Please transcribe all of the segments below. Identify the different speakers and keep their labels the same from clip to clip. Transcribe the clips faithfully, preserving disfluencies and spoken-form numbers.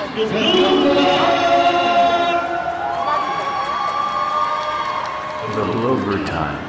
Speaker 1: Little overtime.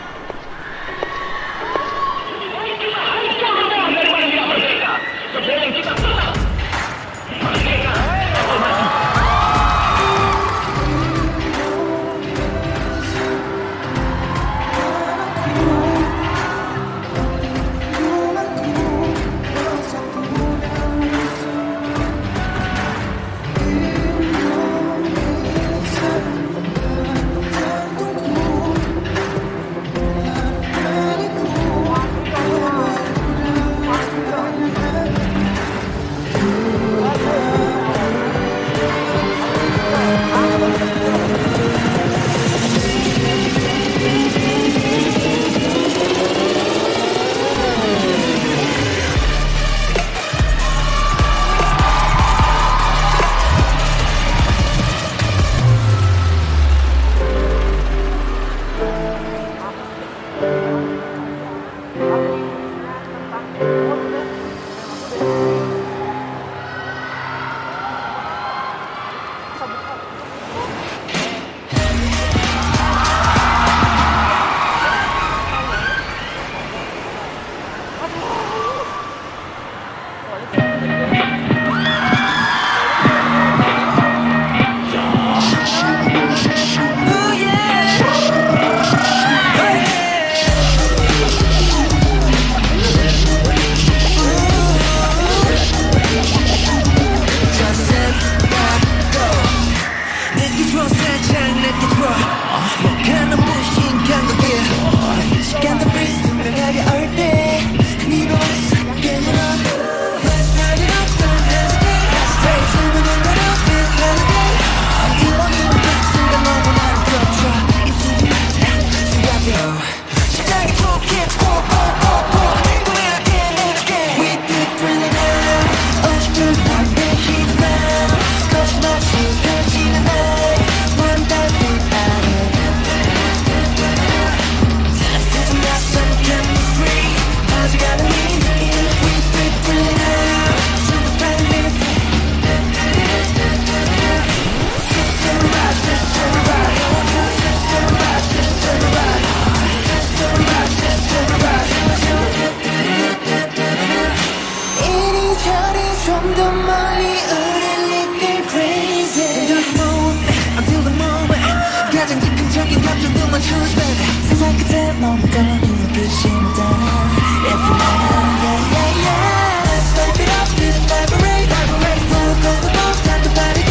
Speaker 2: 세상 끝에 머물던 이 의심을 따라 If you wanna, yeah, yeah, yeah Let's light it up, this vibrate Roller coaster boat, 달도 빠르게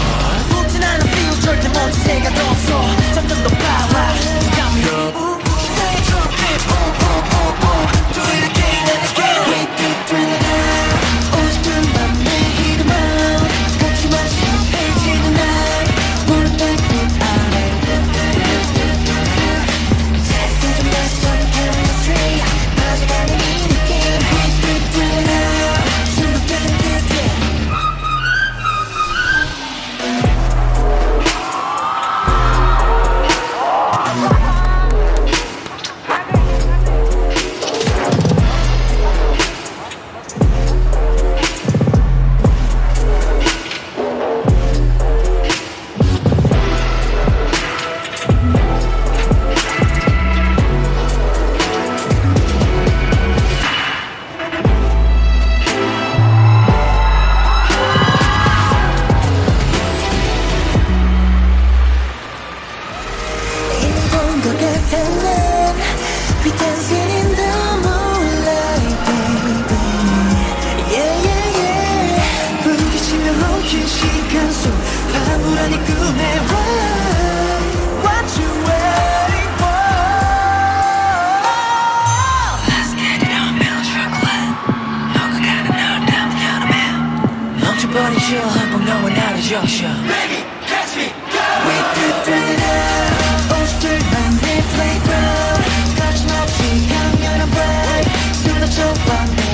Speaker 2: 붙진 않은 feel 절대 멈출 생각 없어 점점 더 빨라 Got me up 나의 drop it, boom, boom, boom, boom Do it again and again We do thrill it out 오십 분만 내 hit 'em out 같이 마시 펼치는 night Wanna take it out We dancing in the moonlight, baby. Yeah, yeah, yeah. 불빛이며 훔친 시간 속 화물한 이 꿈에 Run. What you waiting for? Let's get it on, milk chocolate. 너가 가는 널 담은 여름에 멈춰버린 chill 한번 너와 나를 적셔. Baby, catch me, go. We do thrill it out. 오십 줄만 내 playground. 거침없이 강렬한 bright 쏟아져 봐.